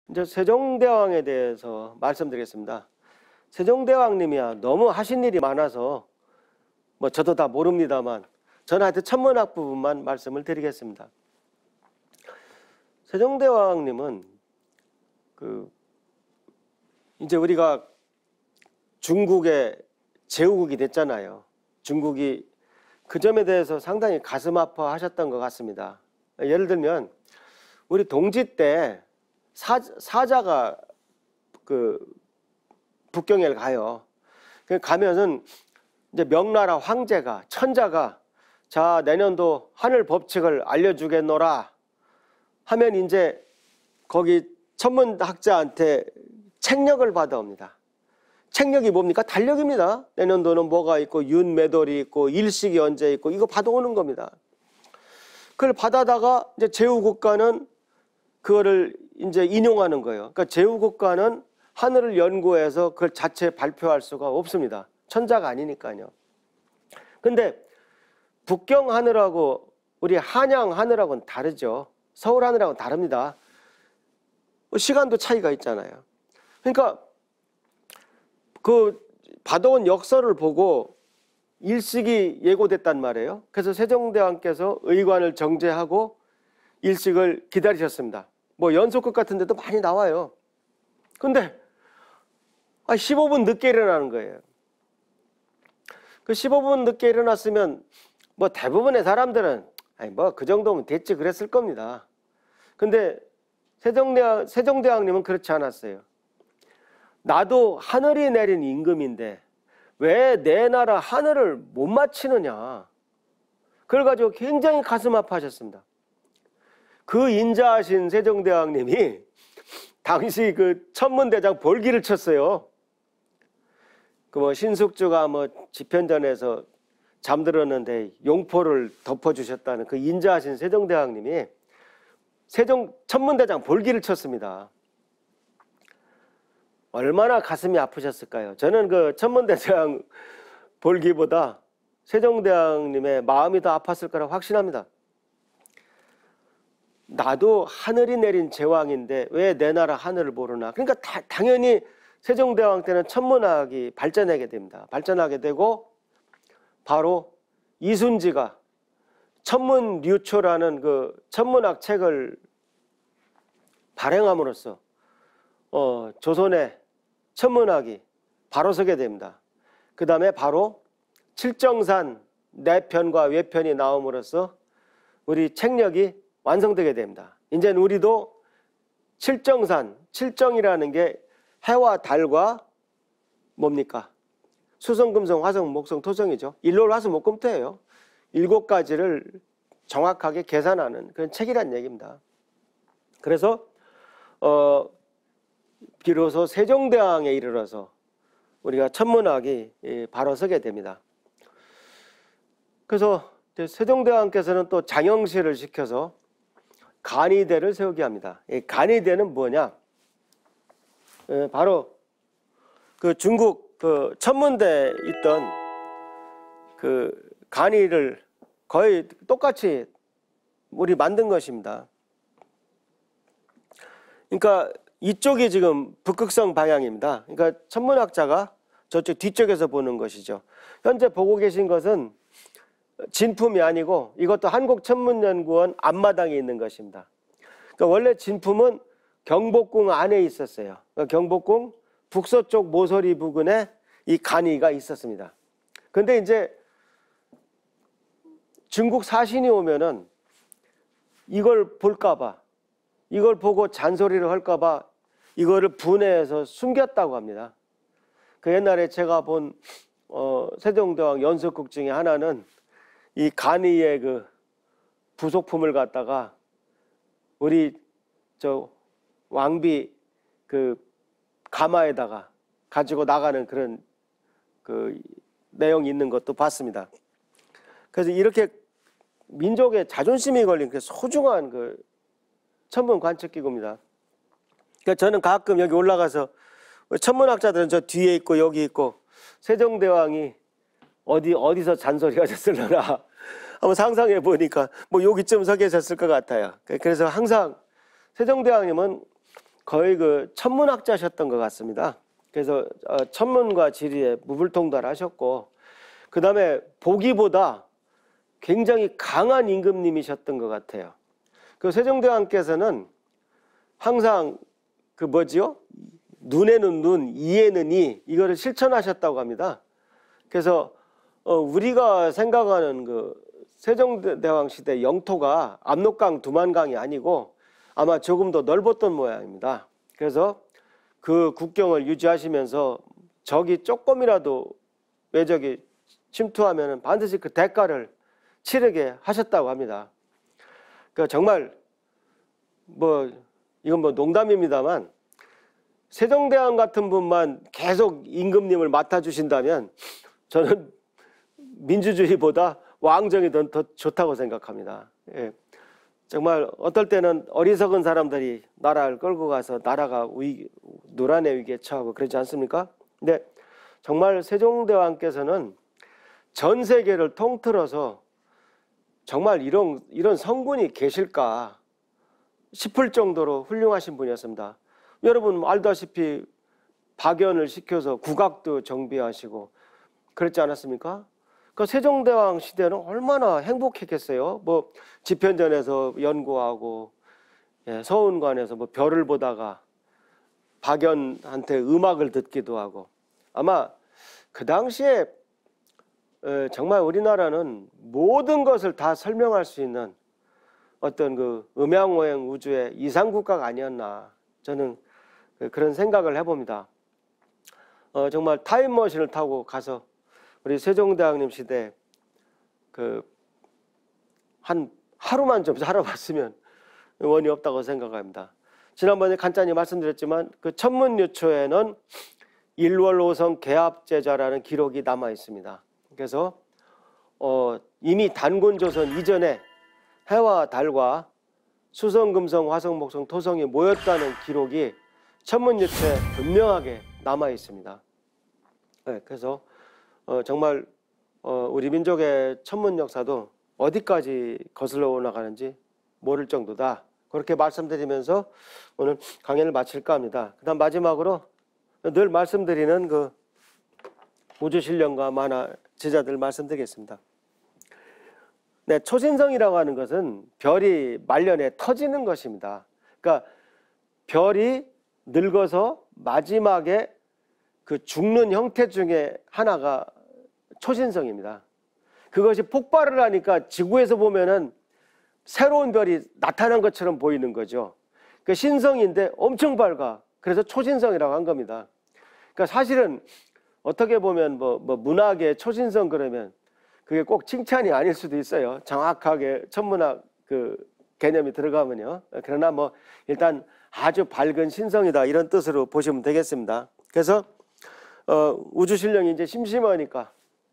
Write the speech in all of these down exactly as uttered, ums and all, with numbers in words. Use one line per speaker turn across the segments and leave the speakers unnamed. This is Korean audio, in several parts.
이제 세종대왕에 대해서 말씀드리겠습니다. 세종대왕님이야 너무 하신 일이 많아서 뭐 저도 다 모릅니다만 저는 하여튼 천문학 부분만 말씀을 드리겠습니다. 세종대왕님은 그 이제 우리가 중국의 제후국이 됐잖아요. 중국이 그 점에 대해서 상당히 가슴 아파하셨던 것 같습니다. 예를 들면 우리 동지 때 사, 사자가 그 북경에 가요. 가면은 이제 명나라 황제가 천자가 자 내년도 하늘 법칙을 알려주겠노라 하면 이제 거기 천문학자한테 책력을 받아옵니다. 책력이 뭡니까? 달력입니다. 내년도는 뭐가 있고 윤매돌이 있고 일식이 언제 있고 이거 받아오는 겁니다. 그걸 받아다가 이제 제후국가는 그거를 이제 인용하는 거예요. 그러니까 제후국가는 하늘을 연구해서 그걸 자체 발표할 수가 없습니다. 천자가 아니니까요. 근데 북경 하늘하고 우리 한양 하늘하고는 다르죠. 서울 하늘하고는 다릅니다. 시간도 차이가 있잖아요. 그러니까 그 받아온 역설을 보고 일식이 예고됐단 말이에요. 그래서 세종대왕께서 의관을 정제하고 일식을 기다리셨습니다. 뭐 연속극 같은 데도 많이 나와요. 근데 아, 십오 분 늦게 일어나는 거예요. 그 십오 분 늦게 일어났으면 뭐 대부분의 사람들은 아니 뭐 그 정도면 됐지 그랬을 겁니다. 근데 세종대왕, 세종대왕님은 그렇지 않았어요. 나도 하늘이 내린 임금인데 왜 내 나라 하늘을 못 맞히느냐. 그걸 가지고 굉장히 가슴 아파하셨습니다. 그 인자하신 세종대왕님이 당시 그 천문대장 볼기를 쳤어요. 그 뭐 신숙주가 뭐 집현전에서 잠들었는데 용포를 덮어주셨다는 그 인자하신 세종대왕님이 세종 천문대장 볼기를 쳤습니다. 얼마나 가슴이 아프셨을까요? 저는 그 천문대장 볼기보다 세종대왕님의 마음이 더 아팠을 거라고 확신합니다. 나도 하늘이 내린 제왕인데 왜 내 나라 하늘을 모르나. 그러니까 다, 당연히 세종대왕 때는 천문학이 발전하게 됩니다. 발전하게 되고 바로 이순지가 천문류초라는 그 천문학 책을 발행함으로써 어, 조선의 천문학이 바로 서게 됩니다. 그 다음에 바로 칠정산 내편과 외편이 나옴으로써 우리 책력이 완성되게 됩니다. 이제는 우리도 칠정산, 칠정이라는 게 해와 달과 뭡니까? 수성, 금성, 화성, 목성, 토성이죠. 일월, 화수, 목, 금, 토예요. 일곱 가지를 정확하게 계산하는 그런 책이란 얘기입니다. 그래서 어, 비로소 세종대왕에 이르러서 우리가 천문학이 바로 서게 됩니다. 그래서 세종대왕께서는 또 장영실을 시켜서 간이대를 세우게 합니다. 이 간이대는 뭐냐? 바로 그 중국 그 천문대에 있던 그 간이를 거의 똑같이 우리 만든 것입니다. 그러니까 이쪽이 지금 북극성 방향입니다. 그러니까 천문학자가 저쪽 뒤쪽에서 보는 것이죠. 현재 보고 계신 것은 진품이 아니고 이것도 한국천문연구원 앞마당에 있는 것입니다. 그러니까 원래 진품은 경복궁 안에 있었어요. 그러니까 경복궁 북서쪽 모서리 부근에 이 간이가 있었습니다. 근데 이제 중국 사신이 오면은 이걸 볼까봐, 이걸 보고 잔소리를 할까봐 이거를 분해해서 숨겼다고 합니다. 그 옛날에 제가 본 어, 세종대왕 연속극 중에 하나는 이 간이의 그 부속품을 갖다가 우리 저 왕비 그 가마에다가 가지고 나가는 그런 그 내용이 있는 것도 봤습니다. 그래서 이렇게 민족의 자존심이 걸린 그 소중한 그 천문 관측기구입니다. 그러니까 저는 가끔 여기 올라가서 천문학자들은 저 뒤에 있고 여기 있고 세종대왕이 어디 어디서 잔소리 하셨을려나 한번 상상해 보니까 뭐 여기쯤 서 계셨을 것 같아요. 그래서 항상 세종대왕님은 거의 그 천문학자셨던 것 같습니다. 그래서 어, 천문과 지리에 무불통달하셨고, 그 다음에 보기보다 굉장히 강한 임금님이셨던 것 같아요. 그 세종대왕께서는 항상 그 뭐지요? 눈에는 눈, 이에는 이, 이거를 실천하셨다고 합니다. 그래서 어, 우리가 생각하는 그 세종대왕 시대 영토가 압록강, 두만강이 아니고 아마 조금 더 넓었던 모양입니다. 그래서 그 국경을 유지하시면서 적이 조금이라도 외적이 침투하면 반드시 그 대가를 치르게 하셨다고 합니다. 그러니까 정말 뭐 이건 뭐 농담입니다만 세종대왕 같은 분만 계속 임금님을 맡아주신다면 저는 민주주의보다 왕정이 더, 더 좋다고 생각합니다. 예. 정말 어떨 때는 어리석은 사람들이 나라를 끌고 가서 나라가 위, 노란의 위기에 처하고 그러지 않습니까? 근데 정말 세종대왕께서는 전 세계를 통틀어서 정말 이런, 이런 성분이 계실까 싶을 정도로 훌륭하신 분이었습니다. 여러분 알다시피 박연을 시켜서 국악도 정비하시고 그랬지 않았습니까? 그 세종대왕 시대는 얼마나 행복했겠어요. 뭐 집현전에서 연구하고, 예, 서운관에서 뭐 별을 보다가 박연한테 음악을 듣기도 하고. 아마 그 당시에 에, 정말 우리나라는 모든 것을 다 설명할 수 있는 어떤 그 음양오행 우주의 이상국가가 아니었나, 저는 그런 생각을 해봅니다. 어, 정말 타임머신을 타고 가서 우리 세종대왕님 시대 그 한 하루만 좀 살아봤으면 원이 없다고 생각합니다. 지난번에 간단히 말씀드렸지만 그 천문유초에는 일월오성 개합제자라는 기록이 남아 있습니다. 그래서 어, 이미 단군조선 이전에 해와 달과 수성, 금성, 화성, 목성, 토성이 모였다는 기록이 천문유초에 분명하게 남아 있습니다. 네, 그래서 어, 정말 어, 우리 민족의 천문 역사도 어디까지 거슬러 올라가는지 모를 정도다. 그렇게 말씀드리면서 오늘 강연을 마칠까 합니다. 그 다음 마지막으로 늘 말씀드리는 그 우주신령과 만화 제자들 말씀드리겠습니다. 네, 초신성이라고 하는 것은 별이 말년에 터지는 것입니다. 그러니까 별이 늙어서 마지막에 그 죽는 형태 중에 하나가 초신성입니다. 그것이 폭발을 하니까 지구에서 보면은 새로운 별이 나타난 것처럼 보이는 거죠. 그 신성인데 엄청 밝아. 그래서 초신성이라고 한 겁니다. 그러니까 사실은 어떻게 보면 뭐, 뭐 문학의 초신성 그러면 그게 꼭 칭찬이 아닐 수도 있어요. 정확하게 천문학 그 개념이 들어가면요. 그러나 뭐 일단 아주 밝은 신성이다 이런 뜻으로 보시면 되겠습니다. 그래서 어, 우주신령이 이제 심심하니까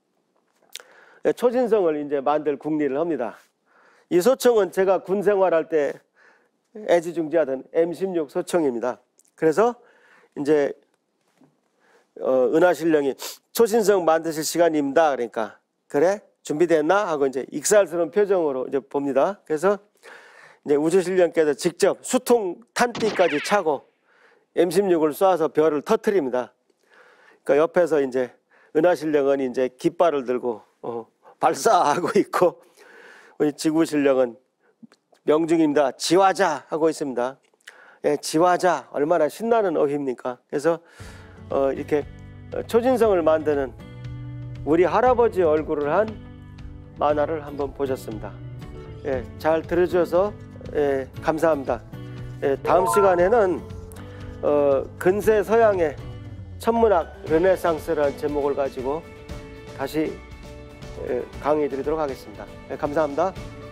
초신성을 이제 만들 궁리를 합니다. 이 소총은 제가 군 생활할 때 애지중지하던 엠 십육 소총입니다. 그래서 이제 어, 은하신령이 초신성 만드실 시간입니다. 그러니까 그래 준비됐나 하고 이제 익살스러운 표정으로 이제 봅니다. 그래서 이제 우주신령께서 직접 수통 탄띠까지 차고 엠 십육을 쏴서 별을 터뜨립니다. 그러니까 옆에서 이제 은하신령은 이제 깃발을 들고 어, 발사하고 있고 우리 지구신령은 명중입니다. 지화자 하고 있습니다. 예, 지화자 얼마나 신나는 어휘입니까? 그래서 어, 이렇게 초신성을 만드는 우리 할아버지 얼굴을 한 만화를 한번 보셨습니다. 예, 잘 들어주셔서 예, 감사합니다. 예, 다음 시간에는 어, 근세 서양의 천문학 르네상스라는 제목을 가지고 다시 예, 강의 드리도록 하겠습니다. 예, 감사합니다.